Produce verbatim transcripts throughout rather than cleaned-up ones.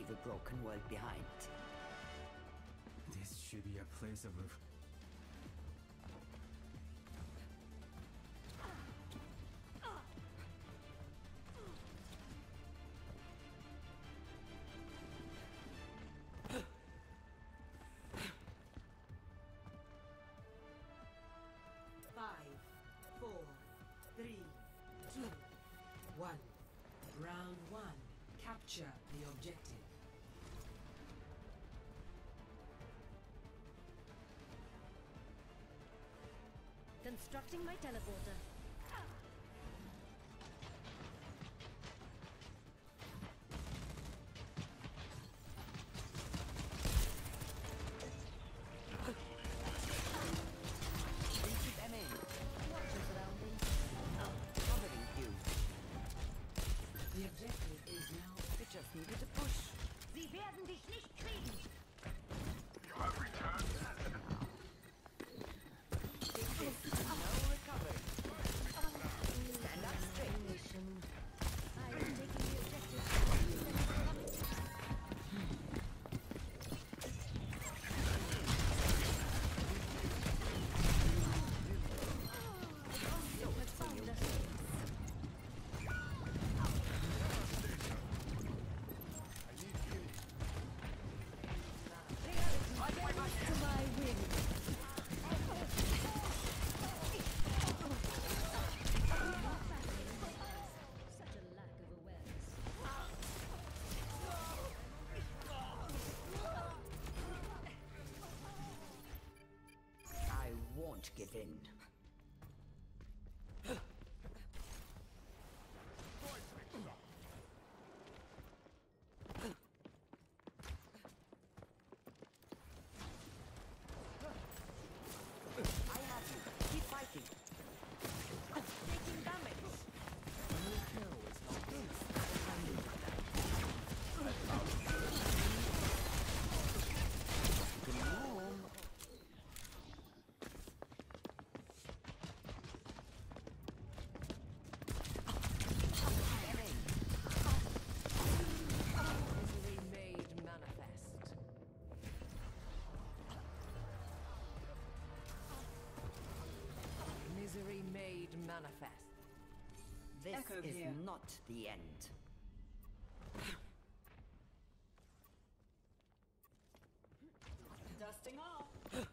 the broken world behind. This should be a place of... Five, four, three, two, one. Round one. Capture the objective. Constructing my teleporter. The objective is now. It just needed a push. Sie werden dich nicht kriegen. You have returned. No recovery. Stand up straight. Mission. I am taking the objective. So much found us. To my win. Such a lack of awareness. I won't give in. I have you. Keep fighting. Taking damage. No kill is not this. I need that. Come Misery made manifest. Misery made manifest. This Echo is here. not the end. Dusting off.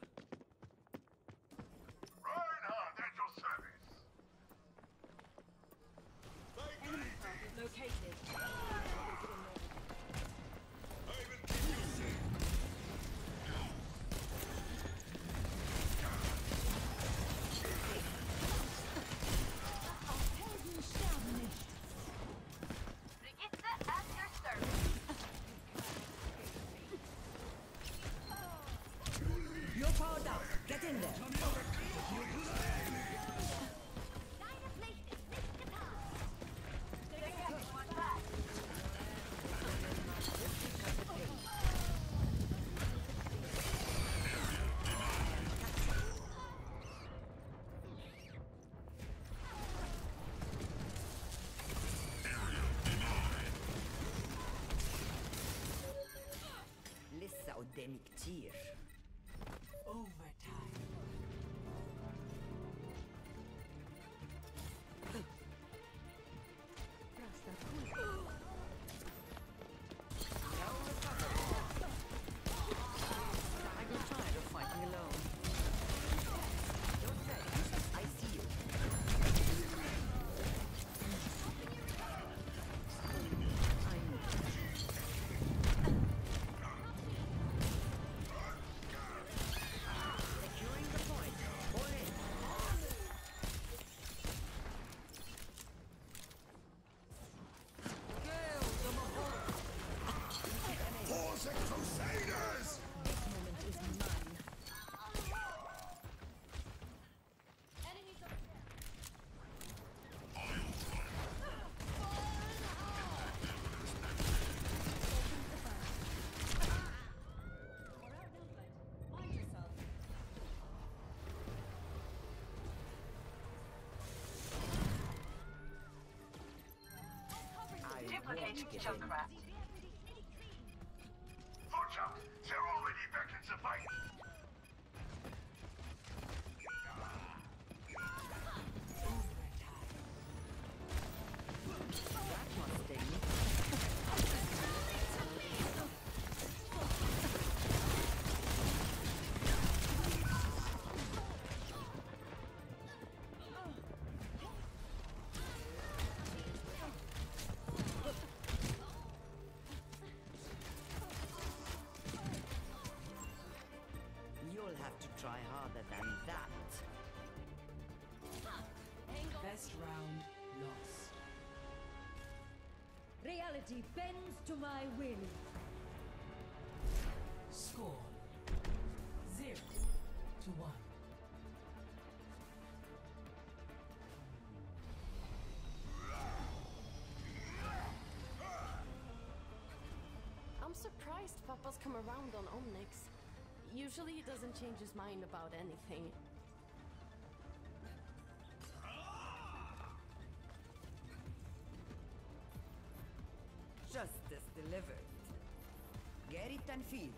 Reinhardt, at your service. Enemy target located. Ivan, keep you safe. Helden sterben nicht. Brigitte at your service. You're powered up. Get in there. Deine Pflicht ist nicht getan. Take everyone back. لسه قدامي كتير. Overtime. Rasta cool. No recovery. I got tired of fighting alone. Don't say. I see you. I know. Securing the point. All in. Force Crusaders! This moment is mine. Enemies over there. We're outnumbered. Mind yourself. I Duplicating won't give in. Junkrat. Sie werden dich nicht kriegen. Loyalty bends to my will. Score zero to one. I'm surprised Papa's come around on Omnix. Usually he doesn't change his mind about anything. Justice delivered. Get it and feel.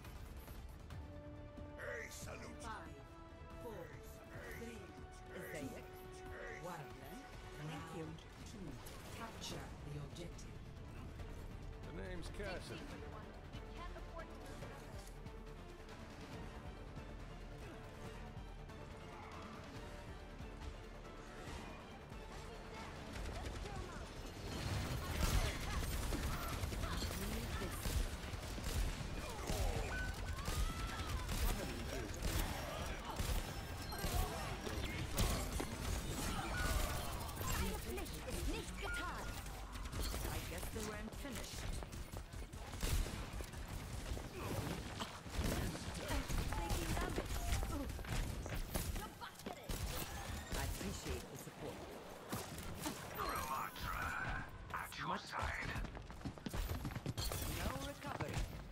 Hey, salute. Five, four, three, Isaiah. Wildland, Thank you. two. Capture the objective. The name's Cassidy. Everyone, we can't afford to lose another. Eine Pflicht ist nicht getan. I guess they weren't finished. Taking damage. I appreciate the support. Ramatra, at your side. No recovery.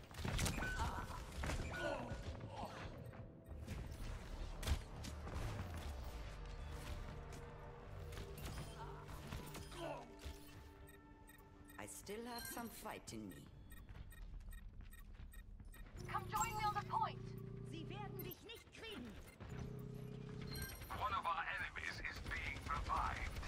I still have some fight in me. Come join me on the point. Sie werden dich nicht kriegen. One of our enemies is being revived.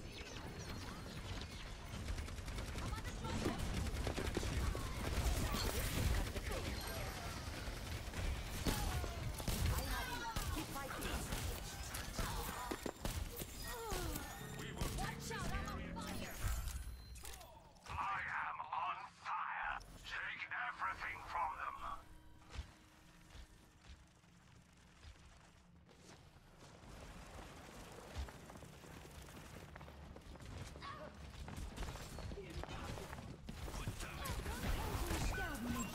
I have you. Keep fighting. I am on fire. Take everything from them. Sterben nicht.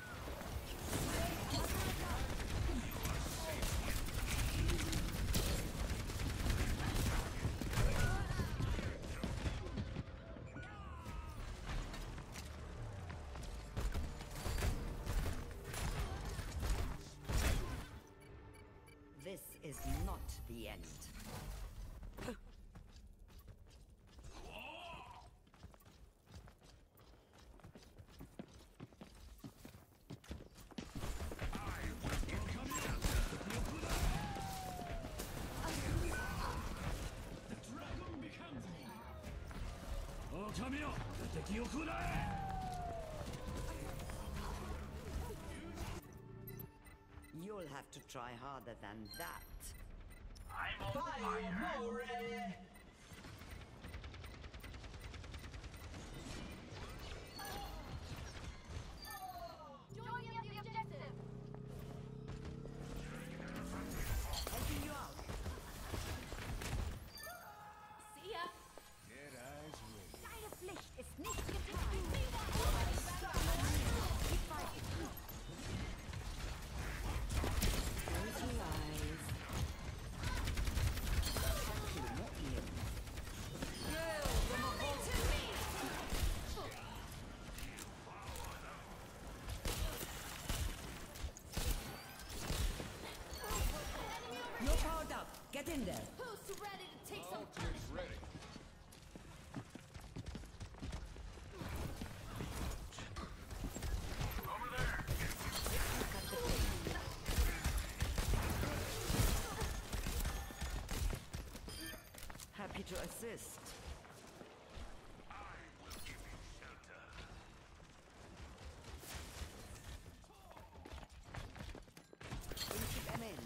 This is not the end. You'll have to try harder than that. I'm on fire. Join me at the objective. Helping you out. See ya! Deine Pflicht ist nicht getan. Keep fighting. Close your eyes. Exactly what you You're powered up. Get in there. Who's ready to take some Politics ready. Over there. Happy to assist. I will give you shelter. Keep them in.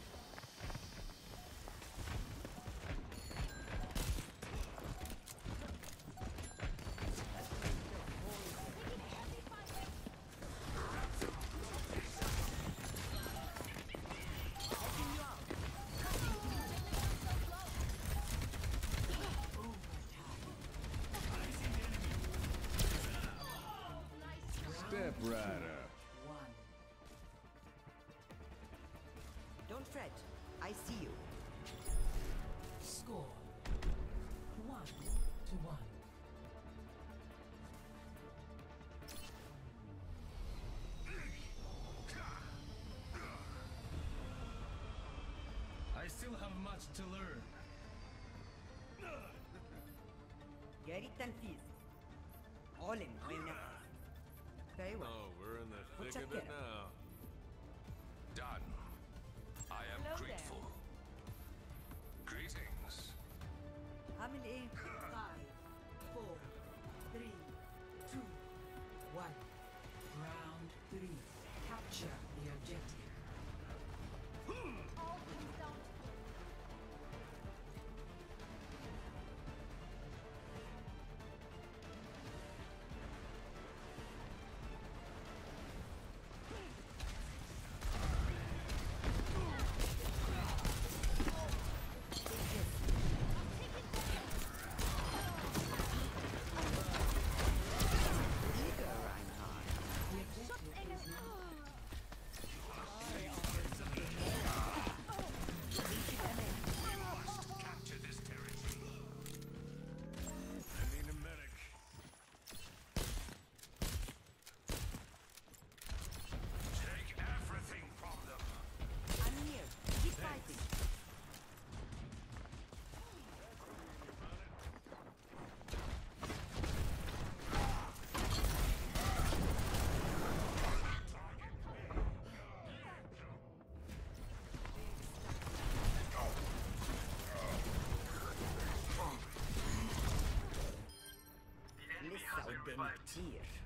right up. One. Don't fret. I see you. Score one to one. I still have much to learn. Gerrit and Fizz. All in my Very well. Oh, we're in the What's thick up of it there? now. Done. I am Hello there. grateful. Greetings. Amelie. Five, four, three, two, one. Round three. Capture the objective. All things down to Capture this territory. I need a medic. Take everything from them. I'm here. Keep fighting. Lissa och Dentir.